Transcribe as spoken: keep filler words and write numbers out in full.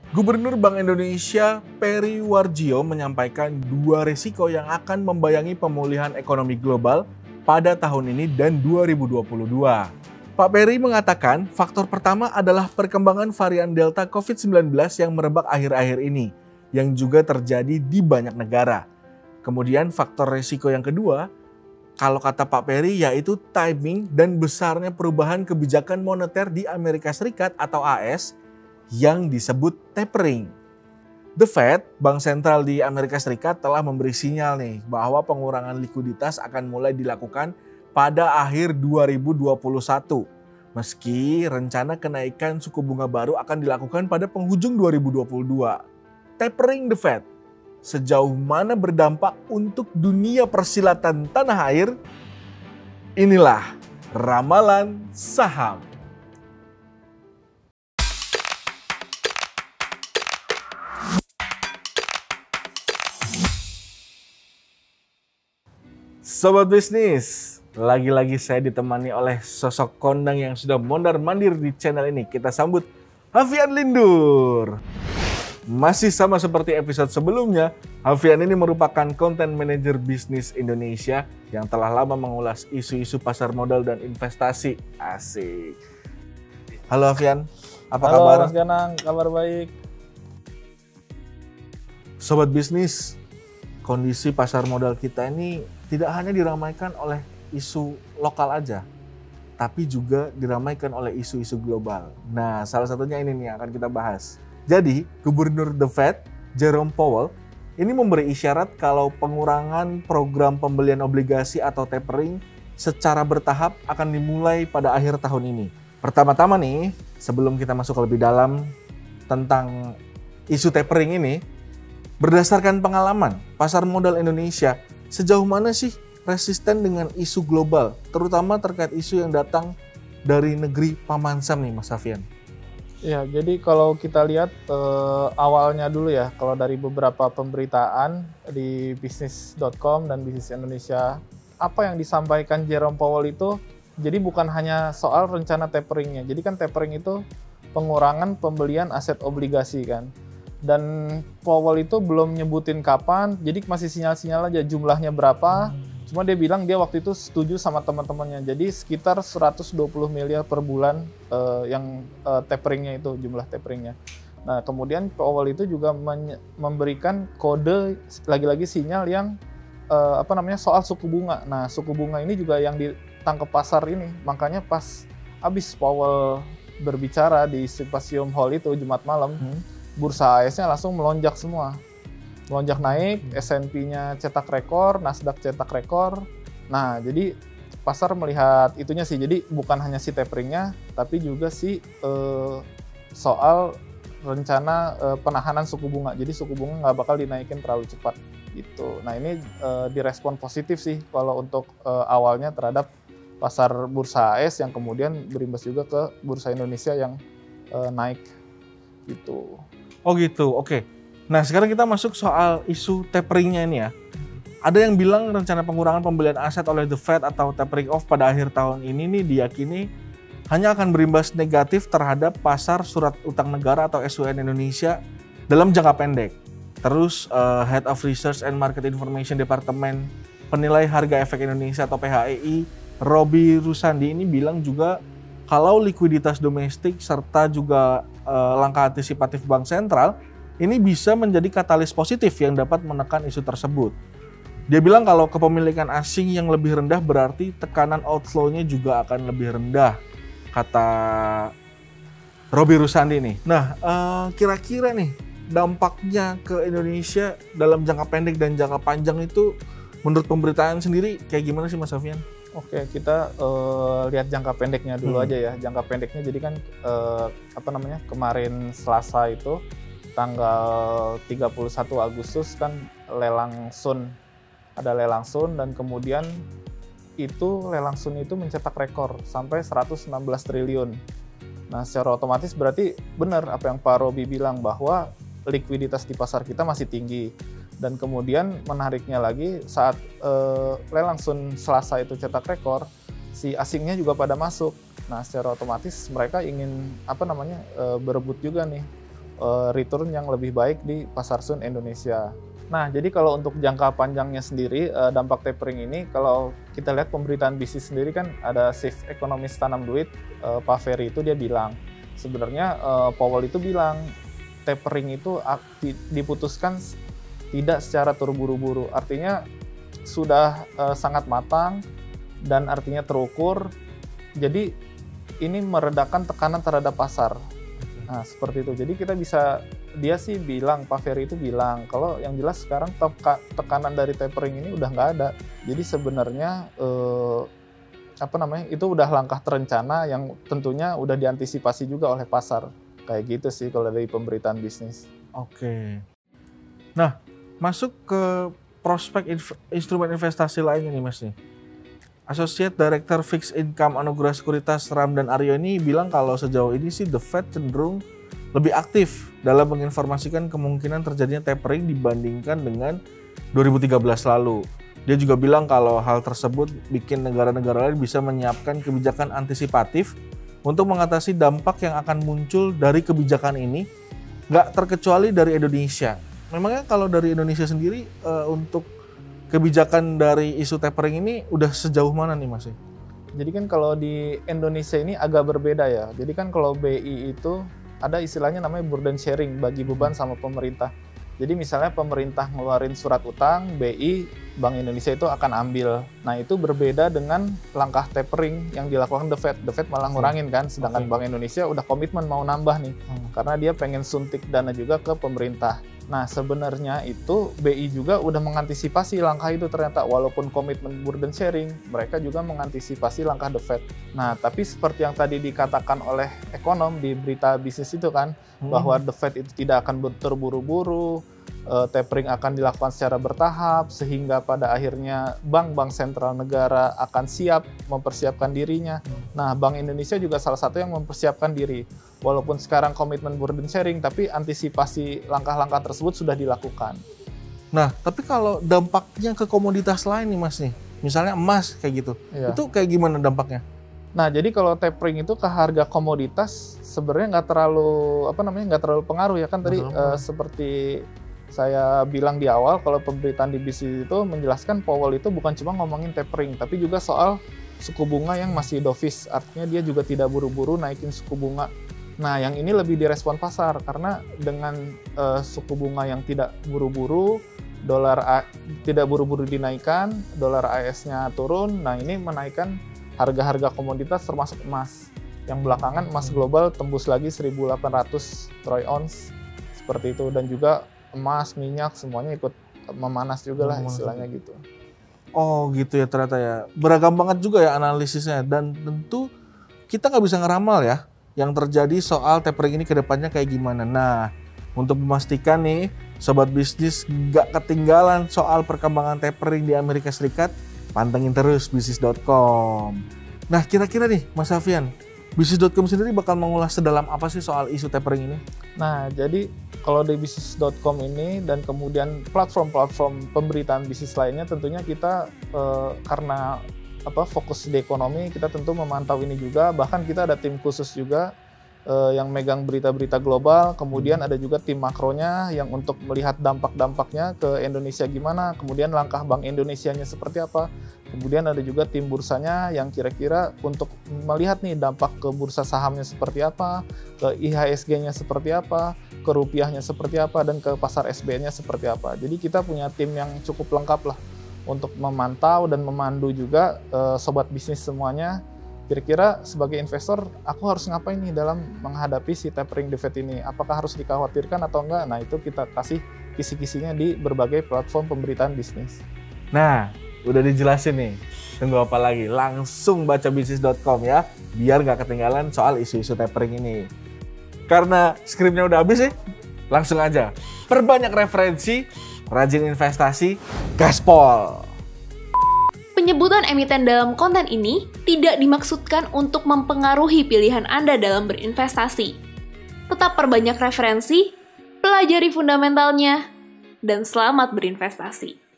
Gubernur Bank Indonesia Peri Warjio menyampaikan dua risiko yang akan membayangi pemulihan ekonomi global pada tahun ini dan dua ribu dua puluh dua. Pak Peri mengatakan faktor pertama adalah perkembangan varian Delta covid sembilan belas yang merebak akhir-akhir ini, yang juga terjadi di banyak negara. Kemudian faktor risiko yang kedua, kalau kata Pak Peri, yaitu timing dan besarnya perubahan kebijakan moneter di Amerika Serikat atau A S yang disebut tapering. The Fed, bank sentral di Amerika Serikat, telah memberi sinyal nih bahwa pengurangan likuiditas akan mulai dilakukan pada akhir dua ribu dua puluh satu. Meski rencana kenaikan suku bunga baru akan dilakukan pada penghujung dua ribu dua puluh dua. Tapering The Fed sejauh mana berdampak untuk dunia persilatan tanah air? Inilah ramalan saham. Sobat bisnis, lagi-lagi saya ditemani oleh sosok kondang yang sudah mondar-mandir di channel ini. Kita sambut Hafian Lindur. Masih sama seperti episode sebelumnya, Hafian ini merupakan content manager bisnis Indonesia yang telah lama mengulas isu-isu pasar modal dan investasi. Asik. Halo Hafian, apa Halo, kabar? Halo Mas Ganang, kabar baik. Sobat bisnis, kondisi pasar modal kita ini tidak hanya diramaikan oleh isu lokal aja, tapi juga diramaikan oleh isu-isu global. Nah, salah satunya ini nih yang akan kita bahas. Jadi, Gubernur The Fed, Jerome Powell, ini memberi isyarat kalau pengurangan program pembelian obligasi atau tapering secara bertahap akan dimulai pada akhir tahun ini. Pertama-tama nih, sebelum kita masuk lebih dalam tentang isu tapering ini, berdasarkan pengalaman pasar modal Indonesia, sejauh mana sih resisten dengan isu global, terutama terkait isu yang datang dari negeri Paman Sam nih Mas Hafian? Ya, jadi kalau kita lihat eh, awalnya dulu ya, kalau dari beberapa pemberitaan di bisnis dot com dan Bisnis Indonesia, apa yang disampaikan Jerome Powell itu, jadi bukan hanya soal rencana taperingnya. Jadi kan tapering itu pengurangan pembelian aset obligasi kan. Dan Powell itu belum nyebutin kapan, jadi masih sinyal-sinyal aja jumlahnya berapa. Cuma dia bilang dia waktu itu setuju sama teman-temannya. Jadi sekitar seratus dua puluh miliar per bulan uh, yang uh, taperingnya itu, jumlah taperingnya. Nah kemudian Powell itu juga memberikan kode, lagi-lagi sinyal yang uh, apa namanya soal suku bunga. Nah suku bunga ini juga yang ditangkap pasar ini. Makanya pas abis Powell berbicara di Symposium Hall itu Jumat malam, hmm. bursa A S-nya langsung melonjak semua. Melonjak naik, S and P-nya cetak rekor, Nasdaq cetak rekor. Nah, jadi pasar melihat itunya sih. Jadi bukan hanya si taperingnya, tapi juga si eh, soal rencana eh, penahanan suku bunga. Jadi suku bunga nggak bakal dinaikin terlalu cepat gitu. Nah, ini eh, direspon positif sih kalau untuk eh, awalnya terhadap pasar bursa A S yang kemudian berimbas juga ke bursa Indonesia yang eh, naik gitu. Oh gitu, oke. Nah sekarang kita masuk soal isu taperingnya ini ya. Ada yang bilang rencana pengurangan pembelian aset oleh The Fed atau tapering off pada akhir tahun ini nih diyakini hanya akan berimbas negatif terhadap pasar surat utang negara atau S U N Indonesia dalam jangka pendek. Terus uh, Head of Research and Market Information Departemen Penilai Harga Efek Indonesia atau P H E I, Robi Rusandi ini bilang juga kalau likuiditas domestik serta juga uh, langkah antisipatif bank sentral ini bisa menjadi katalis positif yang dapat menekan isu tersebut. Dia bilang kalau kepemilikan asing yang lebih rendah berarti tekanan outflow-nya juga akan lebih rendah, kata Robi Rusandi nih. Nah, uh, kira-kira nih dampaknya ke Indonesia dalam jangka pendek dan jangka panjang itu menurut pemberitaan sendiri kayak gimana sih Mas Hafian? Oke, kita uh, lihat jangka pendeknya dulu hmm. aja ya. Jangka pendeknya jadi kan uh, apa namanya kemarin Selasa itu tanggal tiga puluh satu Agustus kan lelang Sun, ada lelang Sun dan kemudian itu lelang Sun itu mencetak rekor sampai seratus enam belas triliun. Nah secara otomatis berarti benar apa yang Pak Robi bilang bahwa likuiditas di pasar kita masih tinggi. Dan kemudian menariknya lagi saat eh, lelang Sun Selasa itu cetak rekor, si asingnya juga pada masuk. Nah, secara otomatis mereka ingin apa namanya eh, berebut juga nih uh, return yang lebih baik di pasar Sun Indonesia. Nah, jadi kalau untuk jangka panjangnya sendiri, uh, dampak tapering ini, kalau kita lihat pemberitaan bisnis sendiri kan ada chief ekonomis tanam duit, uh, Pak Ferry itu dia bilang, sebenarnya uh, Powell itu bilang tapering itu diputuskan tidak secara terburu-buru, artinya sudah uh, sangat matang dan artinya terukur, jadi ini meredakan tekanan terhadap pasar. Nah, seperti itu. Jadi kita bisa, dia sih bilang, Pak Ferry itu bilang, kalau yang jelas sekarang teka, tekanan dari tapering ini udah nggak ada. Jadi sebenarnya, eh, apa namanya, itu udah langkah terencana yang tentunya udah diantisipasi juga oleh pasar. Kayak gitu sih kalau dari pemberitaan bisnis. Oke. Nah, masuk ke prospek inv- instrumen investasi lainnya nih Mas nih. Associate Director Fixed Income Anugerah Sekuritas Ramdan Aryo ini bilang kalau sejauh ini sih The Fed cenderung lebih aktif dalam menginformasikan kemungkinan terjadinya tapering dibandingkan dengan dua ribu tiga belas lalu. Dia juga bilang kalau hal tersebut bikin negara-negara lain bisa menyiapkan kebijakan antisipatif untuk mengatasi dampak yang akan muncul dari kebijakan ini, nggak terkecuali dari Indonesia. Memangnya kalau dari Indonesia sendiri uh, untuk kebijakan dari isu tapering ini udah sejauh mana nih Mas? Jadi kan kalau di Indonesia ini agak berbeda ya. Jadi kan kalau B I itu ada istilahnya namanya burden sharing, bagi beban sama pemerintah. Jadi misalnya pemerintah ngeluarin surat utang, B I, Bank Indonesia itu akan ambil. Nah itu berbeda dengan langkah tapering yang dilakukan The Fed. The Fed malah ngurangin kan, sedangkan okay. Bank Indonesia udah komitmen mau nambah nih. Hmm. Karena dia pengen suntik dana juga ke pemerintah. Nah sebenarnya itu B I juga udah mengantisipasi langkah itu ternyata. Walaupun komitmen burden sharing, mereka juga mengantisipasi langkah The Fed. Nah tapi seperti yang tadi dikatakan oleh ekonom di berita bisnis itu kan, hmm. bahwa The Fed itu tidak akan terburu-buru, uh, tapering akan dilakukan secara bertahap, sehingga pada akhirnya bank-bank sentral negara akan siap mempersiapkan dirinya. Hmm. Nah Bank Indonesia juga salah satu yang mempersiapkan diri. Walaupun sekarang komitmen burden sharing, tapi antisipasi langkah-langkah tersebut sudah dilakukan. Nah, tapi kalau dampaknya ke komoditas lain nih Mas nih, misalnya emas kayak gitu, iya. Itu kayak gimana dampaknya? Nah, jadi kalau tapering itu ke harga komoditas sebenarnya nggak terlalu apa namanya nggak terlalu pengaruh ya kan tadi uh, seperti saya bilang di awal kalau pemberitaan di B C itu menjelaskan Powell itu bukan cuma ngomongin tapering, tapi juga soal suku bunga yang masih dovish, artinya dia juga tidak buru-buru naikin suku bunga. Nah, yang ini lebih direspon pasar karena dengan uh, suku bunga yang tidak buru-buru, dolar A, tidak buru-buru dinaikkan, dolar A E S-nya turun. Nah, ini menaikkan harga-harga komoditas termasuk emas. Yang belakangan emas global tembus lagi seribu delapan ratus troy ounce seperti itu, dan juga emas, minyak semuanya ikut memanas juga lah istilahnya gitu. Oh, gitu ya ternyata ya. Beragam banget juga ya analisisnya, dan tentu kita nggak bisa ngeramal ya yang terjadi soal tapering ini ke depannya kayak gimana. Nah, untuk memastikan nih, sobat bisnis gak ketinggalan soal perkembangan tapering di Amerika Serikat, pantengin terus bisnis dot com. Nah, kira-kira nih Mas Alfian, bisnis dot com sendiri bakal mengulas sedalam apa sih soal isu tapering ini? Nah, jadi kalau di bisnis dot com ini dan kemudian platform-platform pemberitaan bisnis lainnya, tentunya kita eh, karena apa fokus di ekonomi, kita tentu memantau ini juga. Bahkan kita ada tim khusus juga eh, yang megang berita-berita global. Kemudian ada juga tim makronya yang untuk melihat dampak-dampaknya ke Indonesia gimana. Kemudian langkah Bank Indonesianya seperti apa. Kemudian ada juga tim bursanya yang kira-kira untuk melihat nih dampak ke bursa sahamnya seperti apa, ke I H S G-nya seperti apa, ke rupiahnya seperti apa, dan ke pasar S B N-nya seperti apa. Jadi kita punya tim yang cukup lengkap lah untuk memantau dan memandu juga uh, sobat bisnis semuanya. Kira-kira sebagai investor, aku harus ngapain nih dalam menghadapi si tapering The Fed ini? Apakah harus dikhawatirkan atau enggak? Nah, itu kita kasih kisi-kisinya di berbagai platform pemberitaan bisnis. Nah, udah dijelasin nih. Tunggu apa lagi? Langsung baca bisnis dot com ya, biar nggak ketinggalan soal isu-isu tapering ini. Karena skripnya udah habis sih, langsung aja. Perbanyak referensi, rajin investasi, gaspol. Penyebutan emiten dalam konten ini tidak dimaksudkan untuk mempengaruhi pilihan Anda dalam berinvestasi. Tetap perbanyak referensi, pelajari fundamentalnya, dan selamat berinvestasi.